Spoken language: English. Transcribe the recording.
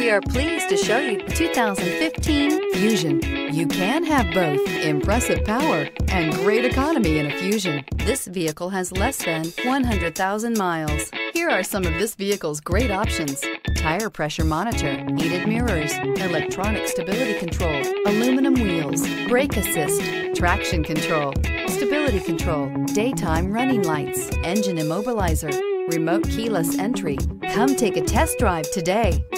We are pleased to show you the 2015 Fusion. You can have both impressive power and great economy in a Fusion. This vehicle has less than 100,000 miles. Here are some of this vehicle's great options: tire pressure monitor, heated mirrors, electronic stability control, aluminum wheels, brake assist, traction control, stability control, daytime running lights, engine immobilizer, remote keyless entry. Come take a test drive today.